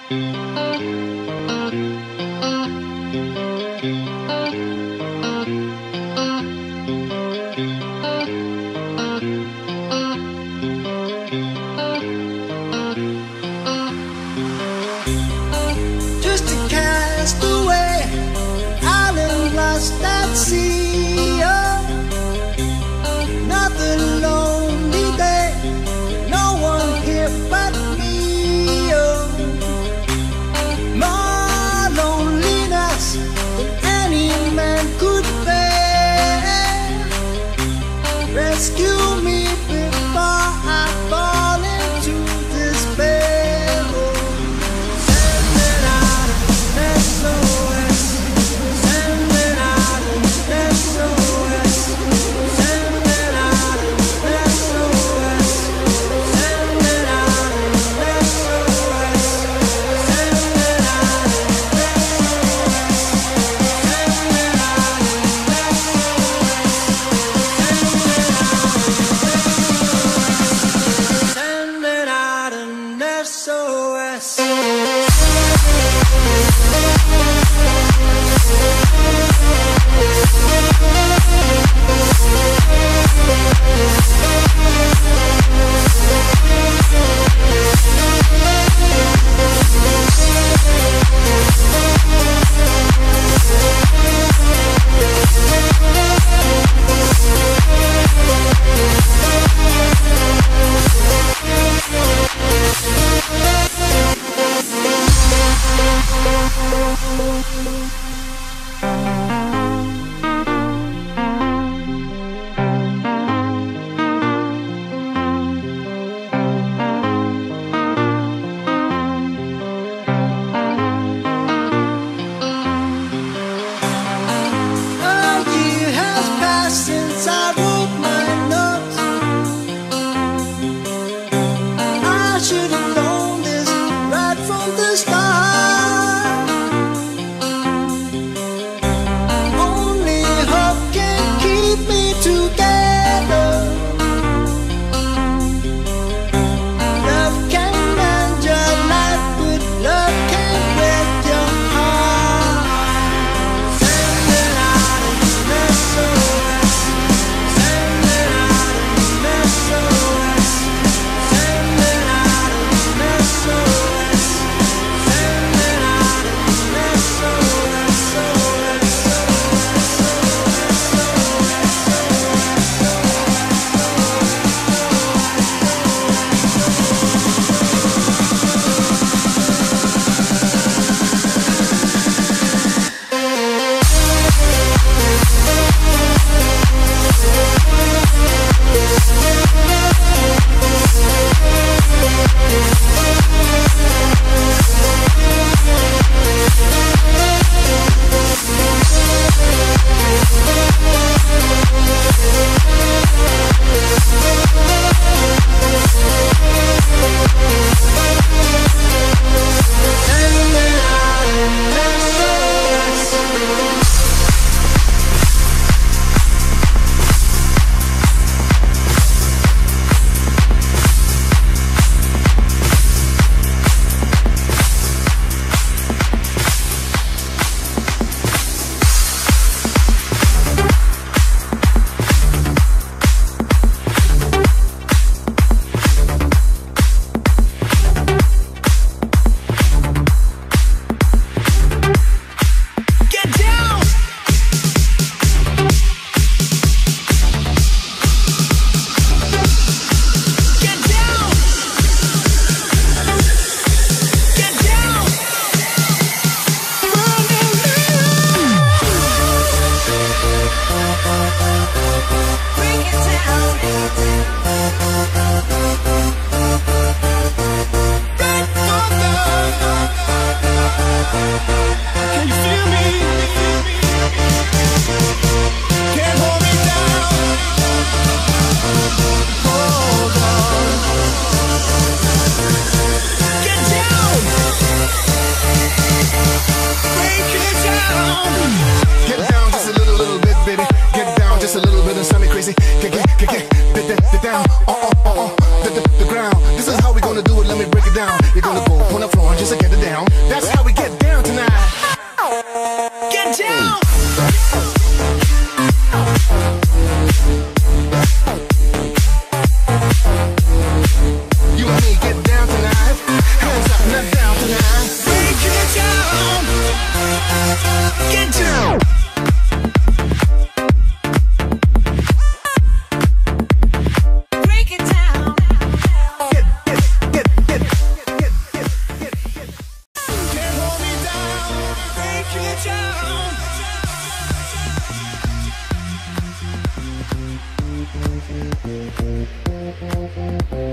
The ground. This is how we gonna do it. Let me break it down. You're gonna go on the floor and just get it down.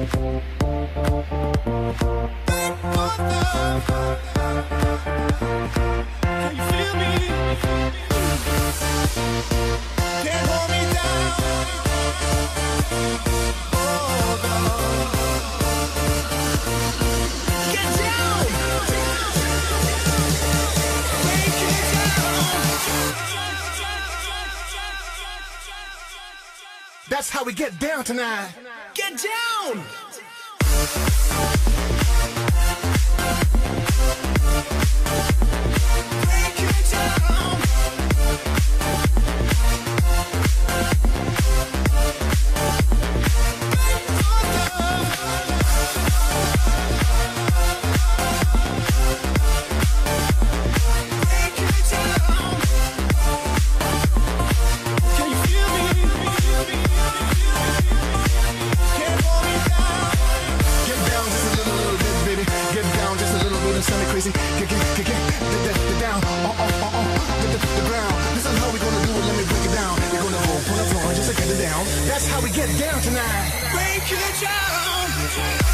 That's how we get down tonight. Get down! Break it down. Crazy, get down, the ground. This is how we gonna do it. Let me break it down. You're gonna roll on the floor just to get it down. That's how we get down tonight. Break it down.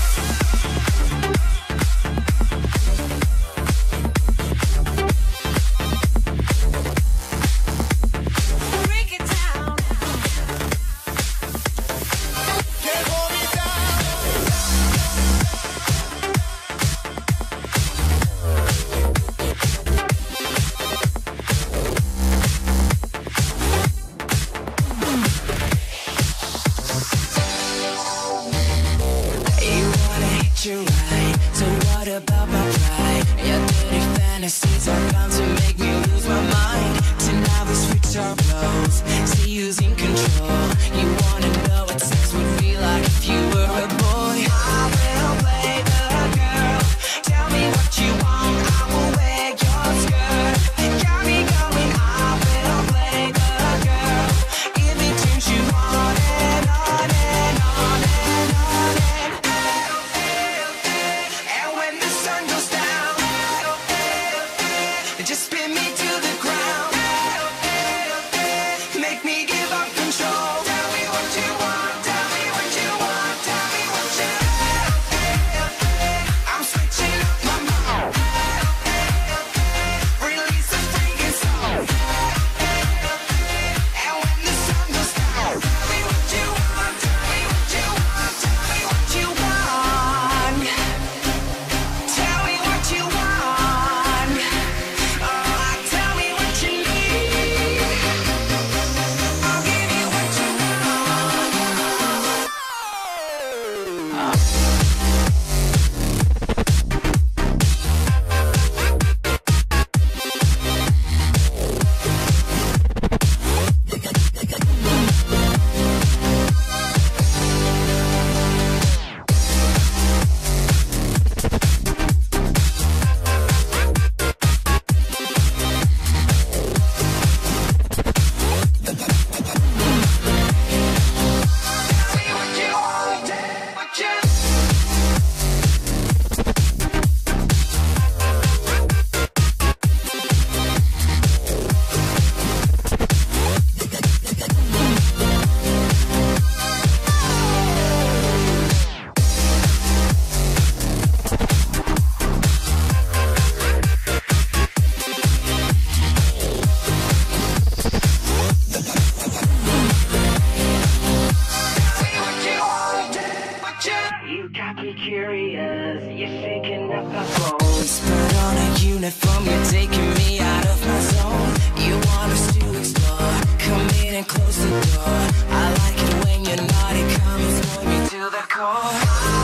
You right. So what about my pride? Your dirty fantasies are bound to make me lose my mind. Tonight we switch our roles, see who's in control. You wanna know what sex would be like if you were a boy? I will play the girl. Tell me what you want, I will wear your skirt. Got me going, I will play the girl. If it turns you on and on and on and on and on. Just spin me to the ground. Make me give up control. Tell me what you want. Tell me what you want. Tell me what you want. I'm switching up my mind. Release a freaking soul. And when the sun goes down, tell me what you want. Tell me what you want. Tell me what you want. Tell me what you want. You got me curious, you're shaking up my bones. Put on a uniform, you're taking me out of my zone. You want us to explore, come in and close the door. I like it when you're naughty, come and explore me to the core.